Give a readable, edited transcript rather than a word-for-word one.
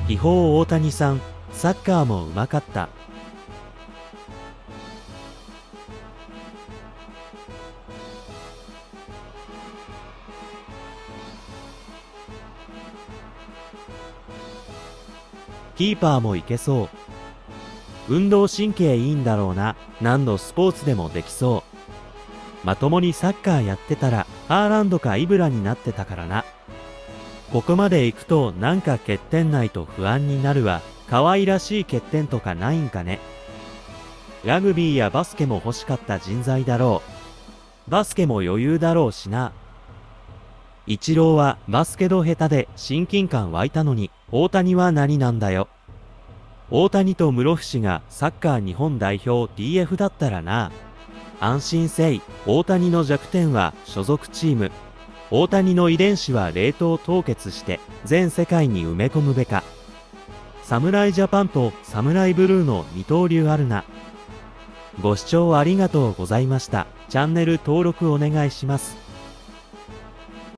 秘宝大谷さん、サッカーもうまかった。キーパーもいけそう。運動神経いいんだろうな。何のスポーツでもできそう。まともにサッカーやってたら、ハーランドかイブラになってたからな。ここまで行くとなんか欠点ないと不安になるわ。可愛らしい欠点とかないんかね。ラグビーやバスケも欲しかった人材だろう。バスケも余裕だろうしな。イチローはバスケド下手で親近感湧いたのに、大谷は何なんだよ。大谷と室伏がサッカー日本代表 DF だったらな。安心せい。大谷の弱点は所属チーム。大谷の遺伝子は冷凍凍結して全世界に埋め込むべか。侍ジャパンと侍ブルーの二刀流あるな。ご視聴ありがとうございました。チャンネル登録お願いします。